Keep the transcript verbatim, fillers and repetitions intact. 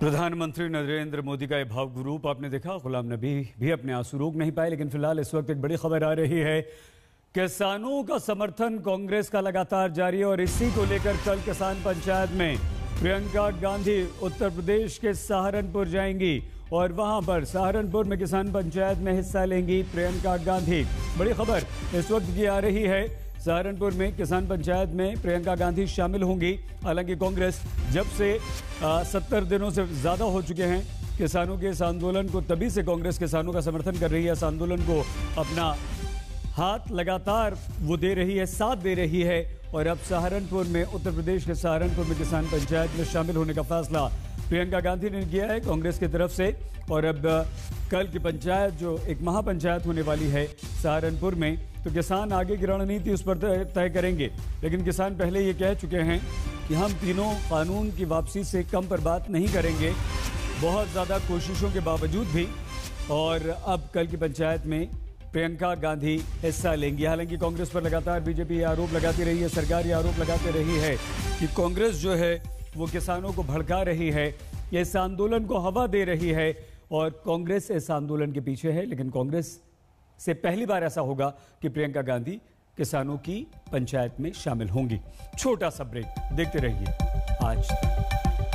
प्रधानमंत्री नरेंद्र मोदी का ये भावुक रूप आपने देखा। गुलाम नबी भी अपने आंसू रोक नहीं पाए। लेकिन फिलहाल इस वक्त एक बड़ी खबर आ रही है, किसानों का समर्थन कांग्रेस का लगातार जारी है और इसी को लेकर कल किसान पंचायत में प्रियंका गांधी उत्तर प्रदेश के सहारनपुर जाएंगी और वहां पर सहारनपुर में किसान पंचायत में हिस्सा लेंगी प्रियंका गांधी। बड़ी खबर इस वक्त की आ रही है, सहारनपुर में किसान पंचायत में प्रियंका गांधी शामिल होंगी। हालांकि कांग्रेस जब से सत्तर दिनों से ज्यादा हो चुके हैं किसानों के इस आंदोलन को, तभी से कांग्रेस किसानों का समर्थन कर रही है। इस आंदोलन को अपना हाथ लगातार वो दे रही है, साथ दे रही है और अब सहारनपुर में, उत्तर प्रदेश के सहारनपुर में किसान पंचायत में शामिल होने का फैसला प्रियंका गांधी ने किया है कांग्रेस की तरफ से। और अब कल की पंचायत जो एक महापंचायत होने वाली है सहारनपुर में, तो किसान आगे की रणनीति उस पर तय करेंगे। लेकिन किसान पहले ये कह चुके हैं कि हम तीनों कानून की वापसी से कम पर बात नहीं करेंगे, बहुत ज़्यादा कोशिशों के बावजूद भी। और अब कल की पंचायत में प्रियंका गांधी हिस्सा लेंगी। हालांकि कांग्रेस पर लगातार बीजेपी ये आरोप लगाती रही है, सरकार ये आरोप लगाती रही है कि कांग्रेस जो है वो किसानों को भड़का रही है, इस आंदोलन को हवा दे रही है और कांग्रेस इस आंदोलन के पीछे है। लेकिन कांग्रेस से पहली बार ऐसा होगा कि प्रियंका गांधी किसानों की पंचायत में शामिल होंगी। छोटा सा ब्रेक, देखते रहिए आज।